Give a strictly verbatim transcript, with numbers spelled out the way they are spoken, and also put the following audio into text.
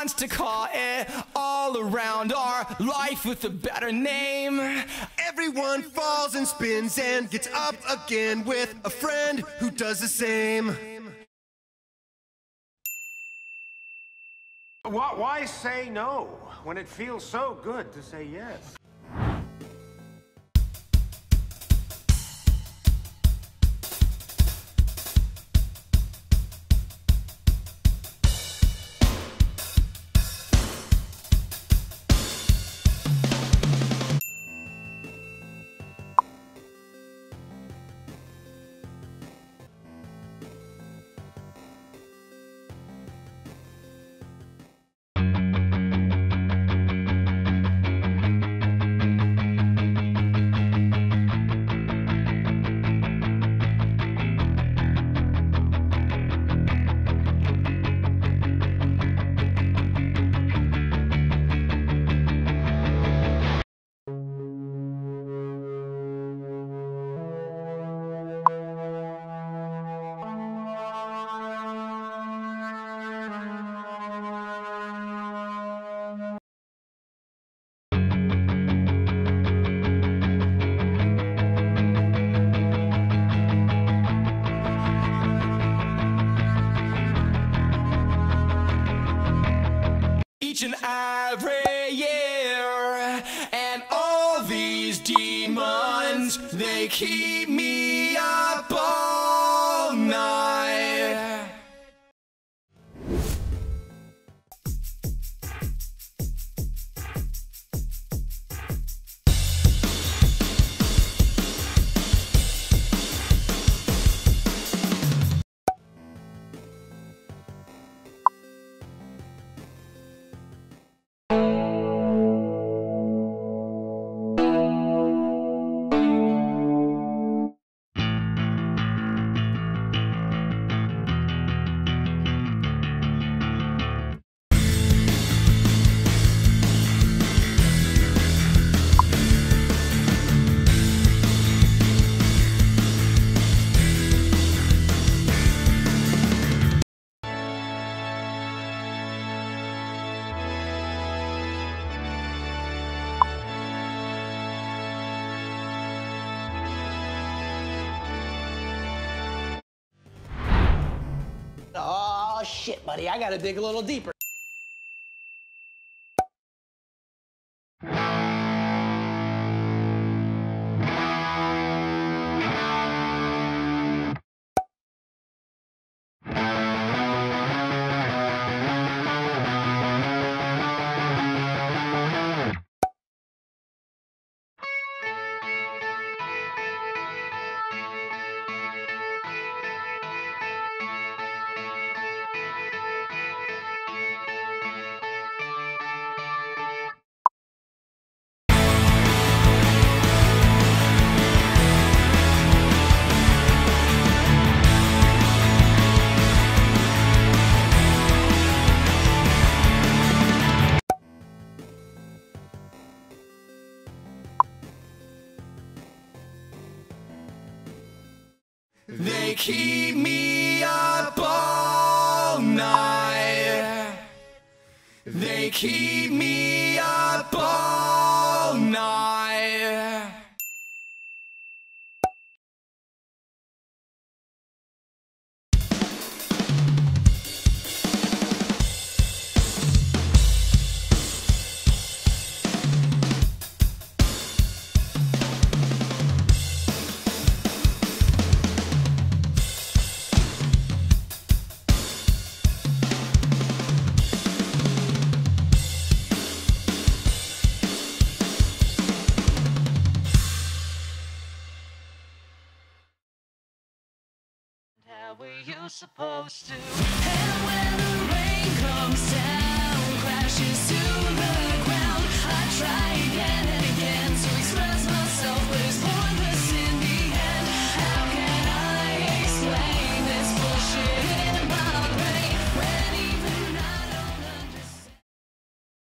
wants to call it all around our life with a better name. Everyone falls and spins and gets up again with a friend who does the same. Why, why say no when it feels so good to say yes? Each and every year, and all these demons, they keep me up all night. Oh, shit, buddy. I gotta dig a little deeper. They keep me up all night. They keep me up all night. How were you supposed to? And when the rain comes down, crashes to